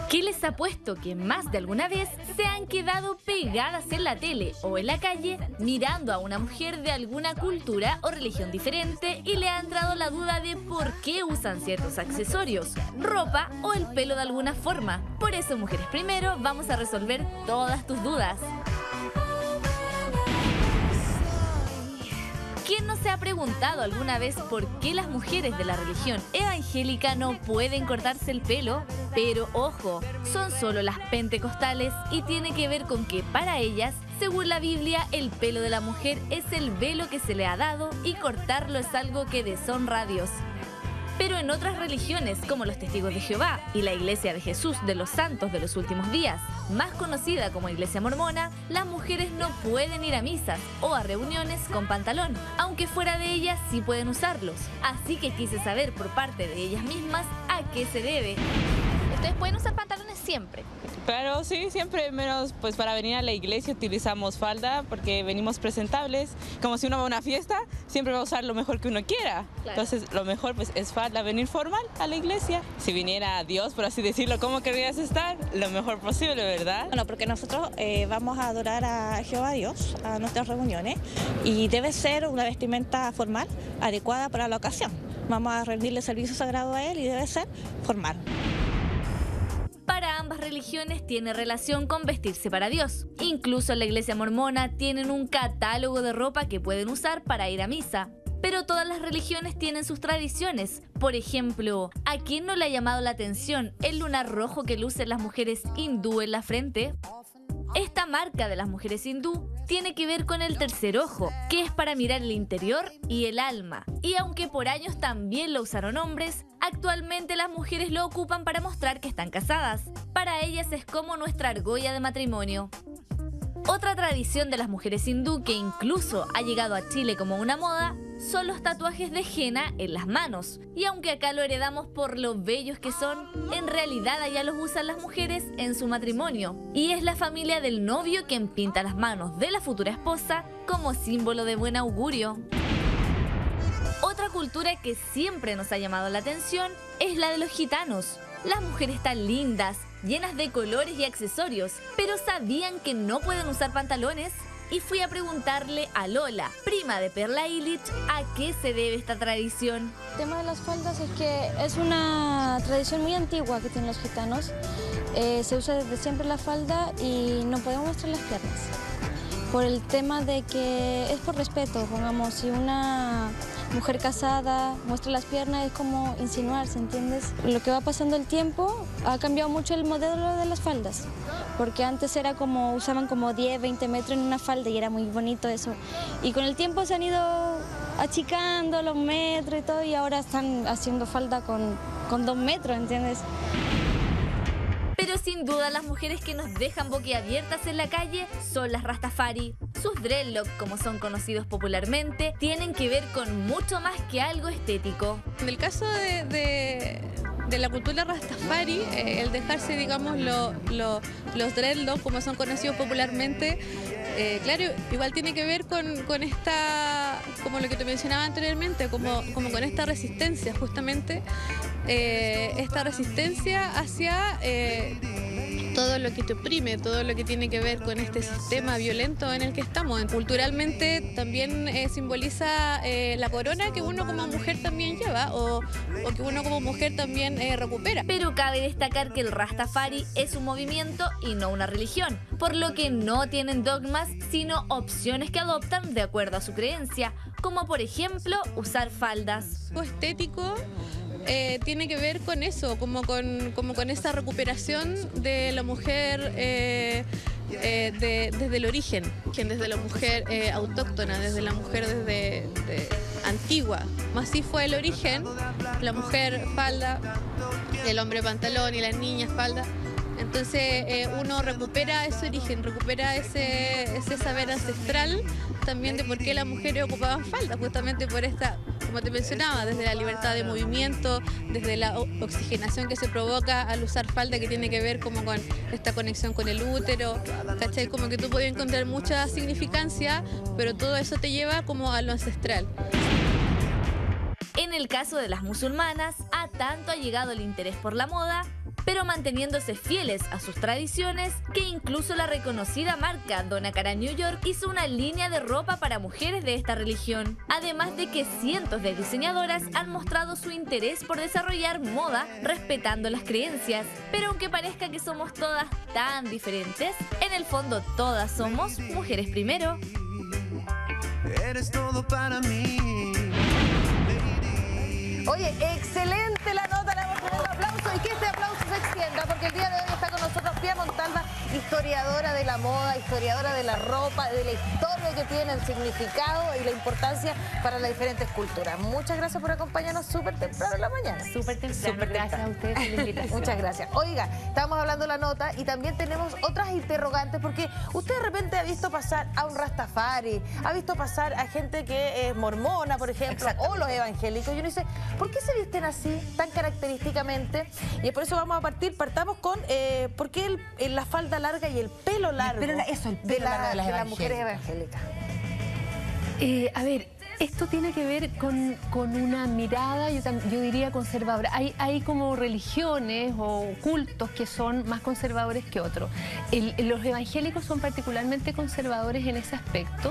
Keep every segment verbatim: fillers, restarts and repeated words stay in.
¿Qué les ha puesto que más de alguna vez se han quedado pegadas en la tele o en la calle mirando a una mujer de alguna cultura o religión diferente y le ha entrado la duda de por qué usan ciertos accesorios, ropa o el pelo de alguna forma? Por eso, Mujeres Primero, vamos a resolver todas tus dudas. ¿Quién no se ha preguntado alguna vez por qué las mujeres de la religión evangélica no pueden cortarse el pelo? Pero ojo, son solo las pentecostales y tiene que ver con que para ellas, según la Biblia, el pelo de la mujer es el velo que se le ha dado y cortarlo es algo que deshonra a Dios. Pero en otras religiones, como los Testigos de Jehová y la Iglesia de Jesús de los Santos de los Últimos Días, más conocida como Iglesia Mormona, las mujeres no pueden ir a misas o a reuniones con pantalón, aunque fuera de ellas sí pueden usarlos. Así que quise saber por parte de ellas mismas a qué se debe. ¿Ustedes pueden usar pantalones siempre? Claro, sí, siempre, menos pues para venir a la iglesia utilizamos falda porque venimos presentables. Como si uno va a una fiesta, siempre va a usar lo mejor que uno quiera. Claro. Entonces lo mejor pues es falda, venir formal a la iglesia. Si viniera Dios, por así decirlo, ¿cómo querrías estar? Lo mejor posible, ¿verdad? Bueno, porque nosotros eh, vamos a adorar a Jehová Dios a nuestras reuniones y debe ser una vestimenta formal, adecuada para la ocasión. Vamos a rendirle servicio sagrado a Él y debe ser formal. Para ambas religiones tiene relación con vestirse para Dios. Incluso en la Iglesia Mormona tienen un catálogo de ropa que pueden usar para ir a misa. Pero todas las religiones tienen sus tradiciones. Por ejemplo, ¿a quién no le ha llamado la atención el lunar rojo que lucen las mujeres hindú en la frente? Esta marca de las mujeres hindú tiene que ver con el tercer ojo, que es para mirar el interior y el alma. Y aunque por años también lo usaron hombres, actualmente las mujeres lo ocupan para mostrar que están casadas. Para ellas es como nuestra argolla de matrimonio. Otra tradición de las mujeres hindú que incluso ha llegado a Chile como una moda son los tatuajes de henna en las manos. Y aunque acá lo heredamos por lo bellos que son, en realidad allá los usan las mujeres en su matrimonio. Y es la familia del novio quien pinta las manos de la futura esposa como símbolo de buen augurio. Otra cultura que siempre nos ha llamado la atención es la de los gitanos. Las mujeres tan lindas, llenas de colores y accesorios, pero ¿sabían que no pueden usar pantalones? Y fui a preguntarle a Lola, prima de Perla Illich, a qué se debe esta tradición. El tema de las faldas es que es una tradición muy antigua que tienen los gitanos. Eh, se usa desde siempre la falda y no podemos mostrar las piernas. Por el tema de que es por respeto, pongamos, si una mujer casada muestra las piernas es como insinuarse, ¿entiendes? Lo que va pasando el tiempo ha cambiado mucho el modelo de las faldas, porque antes era como, usaban como diez, veinte metros en una falda y era muy bonito eso. Y con el tiempo se han ido achicando los metros y todo y ahora están haciendo falda con, con dos metros, ¿entiendes? Pero sin duda las mujeres que nos dejan boquiabiertas en la calle son las Rastafari. Sus dreadlocks, como son conocidos popularmente, tienen que ver con mucho más que algo estético. En el caso de, de, de la cultura Rastafari, eh, el dejarse, digamos, lo, lo, los dreadlocks, como son conocidos popularmente, eh, claro, igual tiene que ver con, con esta, como lo que te mencionaba anteriormente, como, como con esta resistencia, justamente, eh, esta resistencia hacia eh, todo lo que te oprime, todo lo que tiene que ver con este sistema violento en el que estamos. Culturalmente también eh, simboliza eh, la corona que uno como mujer también lleva o, o que uno como mujer también eh, recupera. Pero cabe destacar que el Rastafari es un movimiento y no una religión, por lo que no tienen dogmas, sino opciones que adoptan de acuerdo a su creencia, como por ejemplo usar faldas. Lo estético Eh, tiene que ver con eso, como con, como con esa recuperación de la mujer eh, eh, de, desde el origen, desde la mujer eh, autóctona, desde la mujer desde de, antigua. Más así fue el origen, la mujer falda, el hombre pantalón y las niñas falda. Entonces eh, uno recupera ese origen, recupera ese, ese saber ancestral también de por qué las mujeres ocupaban falda, justamente por esta, como te mencionaba, desde la libertad de movimiento, desde la oxigenación que se provoca al usar falda, que tiene que ver como con esta conexión con el útero, ¿cachai? Como que tú puedes encontrar mucha significancia, pero todo eso te lleva como a lo ancestral. En el caso de las musulmanas, a tanto ha llegado el interés por la moda, pero manteniéndose fieles a sus tradiciones, que incluso la reconocida marca Donna Karan New York hizo una línea de ropa para mujeres de esta religión. Además de que cientos de diseñadoras han mostrado su interés por desarrollar moda respetando las creencias. Pero aunque parezca que somos todas tan diferentes, en el fondo todas somos mujeres primero. Eres todo para mí. Oye, excelente la nota, le damos un aplauso y que este aplauso se extienda porque el día de hoy está con nosotros Pía Montalva, historiadora de la moda, historiadora de la ropa, de la historia que tiene, el significado y la importancia para las diferentes culturas. Muchas gracias por acompañarnos súper temprano en la mañana. Súper temprano, Súper gracias temprano. a ustedes por la invitación. Muchas gracias. Oiga, estábamos hablando de la nota y también tenemos otras interrogantes porque usted de repente ha visto pasar a un rastafari, ha visto pasar a gente que es mormona, por ejemplo, o los evangélicos, y uno dice, ¿por qué se visten así, tan característicamente? Y por eso vamos a partir, partamos con eh, ¿por qué el, el, la falda larga y el pelo largo, el pelo, eso, el pelo de, la, largo de las, de las mujeres evangélicas? Eh, a ver, esto tiene que ver con, con una mirada, yo, yo diría conservadora. Hay, hay como religiones o cultos que son más conservadores que otros. El, los evangélicos son particularmente conservadores en ese aspecto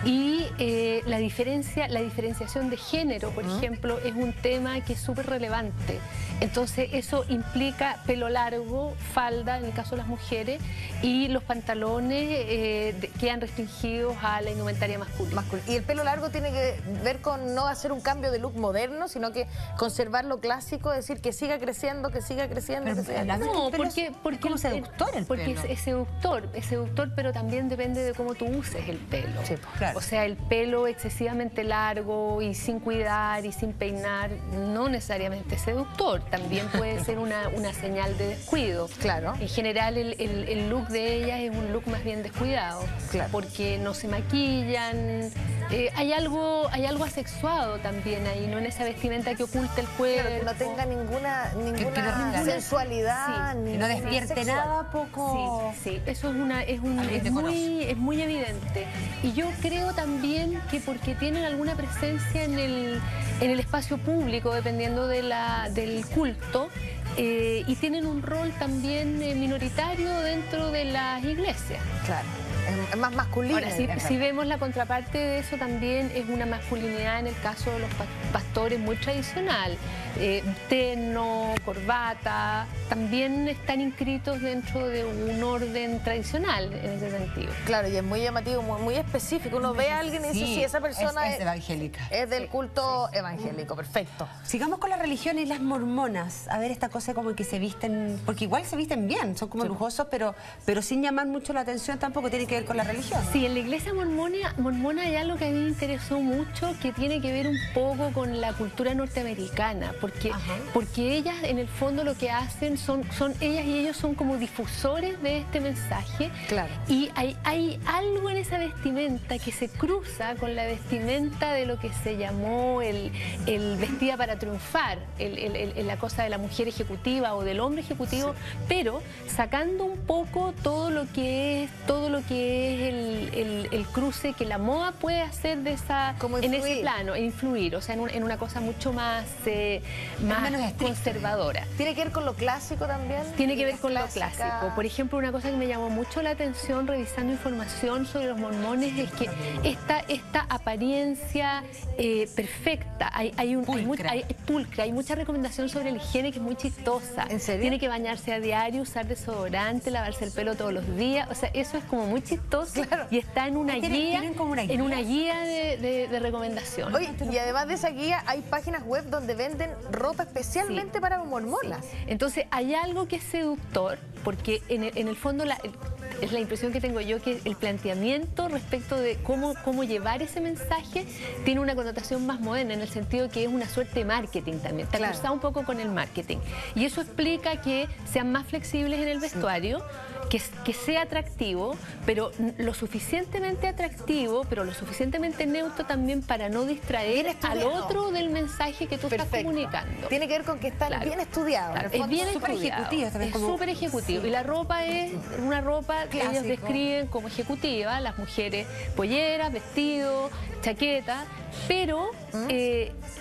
y eh, la, diferencia, la diferenciación de género, por uh-huh. ejemplo, es un tema que es súper relevante. Entonces eso implica pelo largo, falda en el caso de las mujeres y los pantalones eh, de, quedan restringidos a la indumentaria masculina. Masculina. Y el pelo largo tiene que ver con no hacer un cambio de look moderno, sino que conservar lo clásico, es decir, que siga creciendo, que siga creciendo. Pero, que siga no, porque, porque como el, seductor el porque pelo. Es, es seductor, es seductor, pero también depende de cómo tú uses el pelo. Sí, claro. O sea, el pelo excesivamente largo y sin cuidar y sin peinar no necesariamente es seductor, también puede ser una, una señal de descuido. Claro. En general el, el, el look de ellas es un look más bien descuidado, claro. porque no se maquillan, eh, hay algo hay algo asexuado también ahí, no en esa vestimenta que oculta el cuerpo. Claro, que no tenga ninguna, ninguna que sensualidad, sí, ni que no despierte sexual. Nada poco. Sí, sí, eso es, una, es, un, es, muy, es muy evidente. Y yo creo también que porque tienen alguna presencia en el, en el espacio público, dependiendo de la, del culto, eh, y tienen un rol también eh, minoritario dentro de las iglesias. Claro. Es más masculino. Ahora, si, si vemos la contraparte de eso, también es una masculinidad en el caso de los pastores muy tradicional. Eh, terno, corbata, también están inscritos dentro de un orden tradicional en ese sentido. Claro, y es muy llamativo, muy, muy específico. Uno ve a alguien y dice, sí, sí esa persona es, es, es evangélica. Es del culto sí, evangélico, perfecto. Sigamos con la religión y las mormonas. A ver, esta cosa como que se visten, porque igual se visten bien, son como sí. lujosos, pero, pero sin llamar mucho la atención tampoco, tiene que ver con la religión. Sí, en la iglesia mormona, mormona hay algo que a mí me interesó mucho, que tiene que ver un poco con la cultura norteamericana, porque, porque ellas en el fondo lo que hacen son, son, ellas y ellos son como difusores de este mensaje. Claro. Y hay, hay algo en esa vestimenta que se cruza con la vestimenta de lo que se llamó el, el vestida para triunfar, el, el, el, la cosa de la mujer ejecutiva o del hombre ejecutivo, sí. pero sacando un poco todo lo que es, todo lo que es el, el, el cruce que la moda puede hacer de esa, en ese plano, e influir, o sea, en, un, en una cosa mucho más, eh, más conservadora. ¿Tiene que ver con lo clásico también? Tiene que ver con lo clásico. Por ejemplo, una cosa que me llamó mucho la atención revisando información sobre los mormones es que esta, esta apariencia eh, perfecta, hay, hay, un, hay, mucha, hay, pulcra, hay mucha recomendación sobre la higiene que es muy chistosa. ¿En serio? Tiene que bañarse a diario, usar desodorante, lavarse el pelo todos los días, o sea, eso es como muy chistoso. Claro. Y está en una ¿Tienen, guía, ¿tienen como una guía? en una guía de, de, de recomendación. Oye, y además de esa guía hay páginas web donde venden ropa especialmente sí. para mormonas. Sí. Entonces hay algo que es seductor, porque en el, en el fondo la, es la impresión que tengo yo que el planteamiento respecto de cómo, cómo llevar ese mensaje tiene una connotación más moderna, en el sentido que es una suerte de marketing también, está claro. cruzado un poco con el marketing. Y eso explica que sean más flexibles en el vestuario, sí. Que, que sea atractivo, pero lo suficientemente atractivo, pero lo suficientemente neutro también para no distraer al otro del mensaje que tú Perfecto. estás comunicando. Tiene que ver con que está claro. bien estudiado. Claro, es bien súper ejecutivo. Es como... súper ejecutivo. Sí. Y la ropa es una ropa que ellos describen como ejecutiva, las mujeres polleras, vestidos, chaqueta, pero, ¿Mm? eh,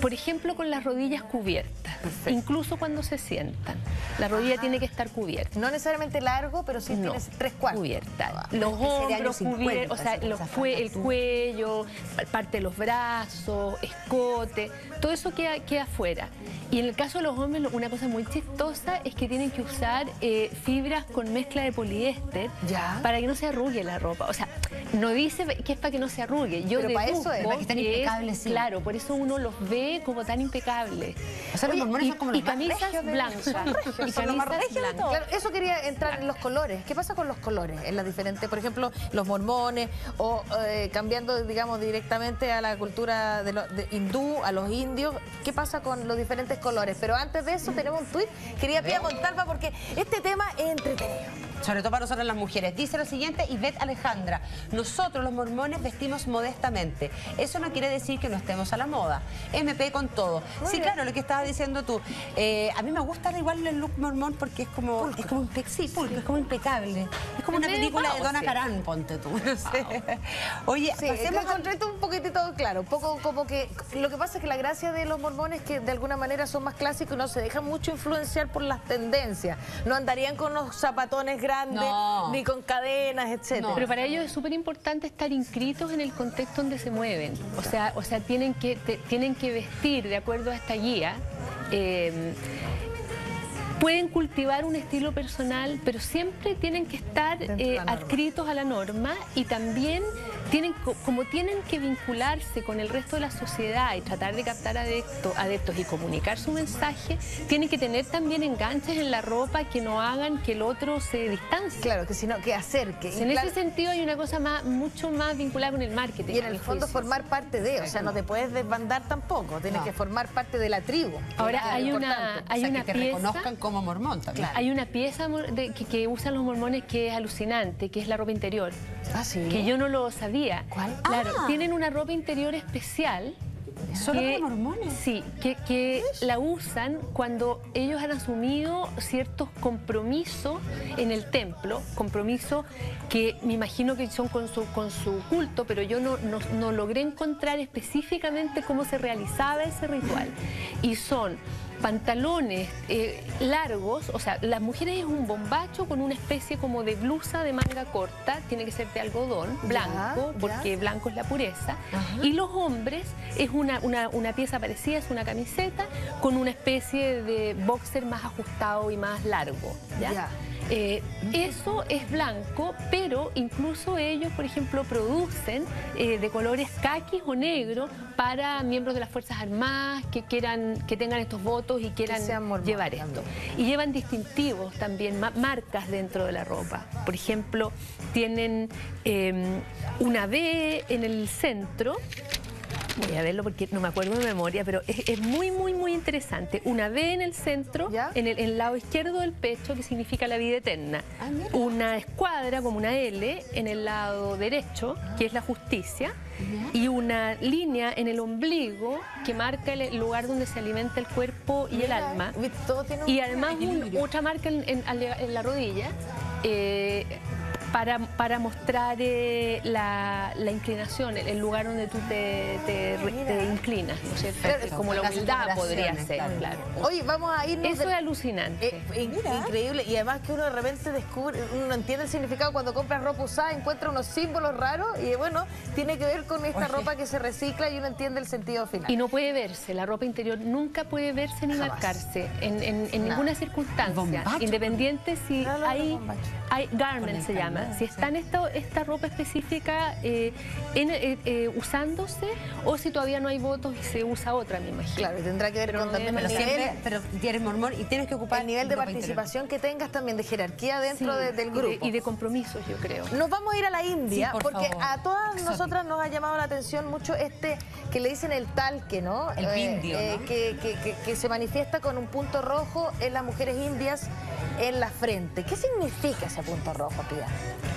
por ejemplo, con las rodillas cubiertas, perfecto, incluso cuando se sientan. La rodilla Ajá. tiene que estar cubierta. No necesariamente largo, pero sí no, tienes tres cuartos. Cubierta. Los hombros cubiertos, o sea, los cue el cuello, parte de los brazos, escote, todo eso queda, queda afuera. Y en el caso de los hombres, una cosa muy chistosa es que tienen que usar eh, fibras con mezcla de poliéster ¿Ya? para que no se arrugue la ropa. O sea, no dice que es para que no se arrugue. Yo Pero para eso es, para que estén impecables, sí. Claro, por eso uno los ve como tan impecables. O sea, Oye, los mormones son como los y camisas de... blancas. Y camisas blancas. Claro, eso quería entrar claro. en los colores. ¿Qué pasa con los colores en las diferentes, por ejemplo, los mormones o eh, cambiando, digamos, directamente a la cultura de, lo, de hindú, a los indios? ¿Qué pasa con los diferentes colores? Pero antes de eso tenemos un tuit. Quería Pía Montalva porque este tema es entretenido. Sobre todo para nosotras las mujeres. Dice lo siguiente, Ivette Alejandra: nosotros los mormones vestimos modestamente. Eso no quiere decir que no estemos a la moda. M P con todo. Muy sí, bien. Claro, lo que estabas diciendo tú. Eh, a mí me gusta igual el look mormón porque es como, pulcro. es como, impe sí, pulcro, es como impecable. Es como una película de Donna Karan, ponte tú. No sé. Oye, sí, pasemos a... encontré esto un poquitito claro. Un poco como que lo que pasa es que la gracia de los mormones es que de alguna manera son más clásicos y no se dejan mucho influenciar por las tendencias. No andarían con los zapatones grandes, no. ni con cadenas, etcétera. No. Pero para ellos es súper importante estar inscritos en el contexto donde se mueven. O sea, o sea tienen, que, te, tienen que vestir de acuerdo a esta guía. Eh, Pueden cultivar un estilo personal, pero siempre tienen que estar eh, adscritos a la norma y también tienen, como tienen que vincularse con el resto de la sociedad y tratar de captar adeptos, adeptos y comunicar su mensaje, tienen que tener también enganches en la ropa que no hagan que el otro se distancie. Claro, que sino que acerque. En claro, ese sentido hay una cosa más, mucho más vinculada con el marketing. Y en el fondo formar parte de, o sea, no te puedes desbandar tampoco, tienes no. que formar parte de la tribu. Ahora hay una, hay o sea, una que te pieza... reconozcan como mormón también. Claro. Hay una pieza de, que, que usan los mormones que es alucinante, que es la ropa interior. Ah, sí. Que yo no lo sabía. ¿Cuál? Claro, ah. tienen una ropa interior especial. ¿Solo para mormones? Sí, que, que la usan cuando ellos han asumido ciertos compromisos en el templo, compromisos que me imagino que son con su, con su culto, pero yo no, no, no logré encontrar específicamente cómo se realizaba ese ritual. Y son pantalones eh, largos, o sea, las mujeres es un bombacho con una especie como de blusa de manga corta, tiene que ser de algodón, blanco, ya, porque ya. blanco es la pureza. Ajá. Y los hombres es una, una, una pieza parecida, es una camiseta con una especie de boxer más ajustado y más largo, ¿ya? Ya. Eh, eso es blanco, pero incluso ellos, por ejemplo, producen eh, de colores caquis o negro para miembros de las Fuerzas Armadas que quieran, que tengan estos votos y quieran llevar esto. Y llevan distintivos también, ma marcas dentro de la ropa. Por ejemplo, tienen eh, una V en el centro. Voy a verlo porque no me acuerdo de memoria, pero es, es muy, muy, muy interesante. Una V en el centro, en el, en el lado izquierdo del pecho, que significa la vida eterna. Ah, una escuadra, como una L, en el lado derecho, que es la justicia. Uh-huh. Y una línea en el ombligo, que marca el lugar donde se alimenta el cuerpo y Mira, el alma. Todo tiene un y además un, otra marca en, en, en la rodilla. Eh, Para, para mostrar eh, la, la inclinación, el, el lugar donde tú te, te, te inclinas, ¿no es cierto? Perfecto. Como la humildad podría ser, claro. claro. Oye, vamos a irnos... Eso de... es alucinante. Eh, in increíble, y además que uno de repente descubre, uno entiende el significado cuando compra ropa usada, encuentra unos símbolos raros y bueno, tiene que ver con esta Oye. ropa que se recicla y uno entiende el sentido final. Y no puede verse, la ropa interior nunca puede verse ni Jamás. marcarse en, en, en ninguna circunstancia, bombacho. independiente si no, no, hay, hay garment se llama. Si está en esta, esta ropa específica eh, en, eh, eh, usándose o si todavía no hay votos y se usa otra, me imagino. Claro, tendrá que ver pero con no también pero, siempre, pero tienes mormón y tienes que ocupar el nivel de participación interior. que tengas también, de jerarquía dentro sí, de, del grupo. Y de, y de compromisos, yo creo. Nos vamos a ir a la India, sí, por porque favor. a todas Exótico. nosotras nos ha llamado la atención mucho este, que le dicen el talque, ¿no? El pindio, eh, ¿no? que, que, que, que se manifiesta con un punto rojo en las mujeres indias en la frente. ¿Qué significa ese punto rojo, Pía?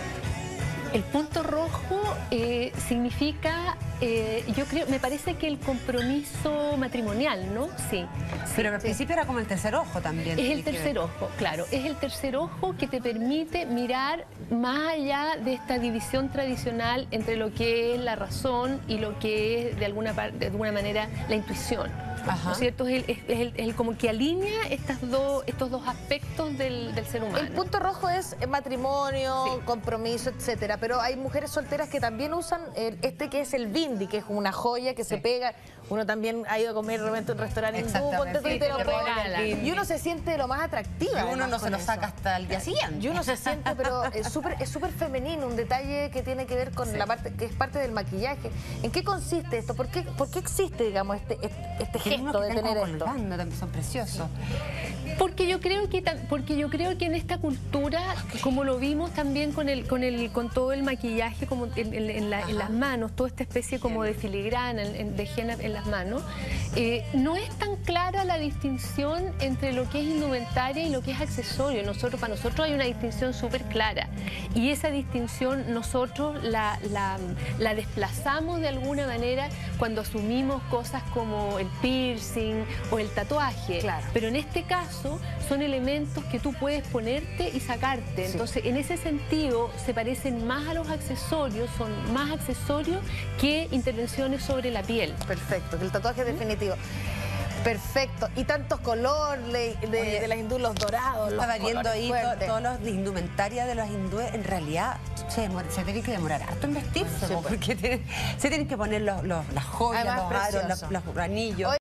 El punto rojo eh, significa, eh, yo creo, me parece que el compromiso matrimonial, ¿no? Sí. Pero al sí. principio era como el tercer ojo también. Es el tercer ojo, claro. Es el tercer ojo que te permite mirar más allá de esta división tradicional entre lo que es la razón y lo que es, de alguna, de alguna manera, la intuición. ¿no es cierto? Es, el, es, el, es el como que alinea estas dos, estos dos aspectos del, del ser humano. El punto rojo es matrimonio, sí. compromiso, etcétera, pero hay mujeres solteras que también usan el, este que es el bindi, que es una joya que sí. se pega. Uno también ha ido a comer de repente en un restaurante hindú, ponte tú y te lo regalan. Y uno se siente lo más atractiva. Y uno no se lo saca hasta el día siguiente. Y uno se siente, pero es súper es súper femenino, un detalle que tiene que ver con sí. la parte, que es parte del maquillaje. ¿En qué consiste esto? ¿Por qué, por qué existe, digamos, este, este, este gesto de tener esto? Colgando, son preciosos. Porque yo creo que porque yo creo que en esta cultura, como lo vimos también con el con el con todo el maquillaje como en, en, en, la, en las manos, toda esta especie como de filigrana, en, de henna en las manos, eh, no es tan clara la distinción entre lo que es indumentaria y lo que es accesorio. Nosotros para nosotros hay una distinción súper clara y esa distinción nosotros la, la, la desplazamos de alguna manera cuando asumimos cosas como el piercing o el tatuaje. Claro. Pero en este caso son elementos que tú puedes ponerte y sacarte. Sí. Entonces, en ese sentido, se parecen más a los accesorios, son más accesorios que intervenciones sobre la piel. Perfecto, que el tatuaje es definitivo. Perfecto. Y tantos colores de, de, Oye, de las hindúes, los dorados, los estaba viendo ahí to, todos los de indumentaria de los hindúes. En realidad se, demora, se tienen que demorar harto en vestirse, sí, porque tienen, se tienen que poner los, los, las joyas, además, los aros, los, los anillos.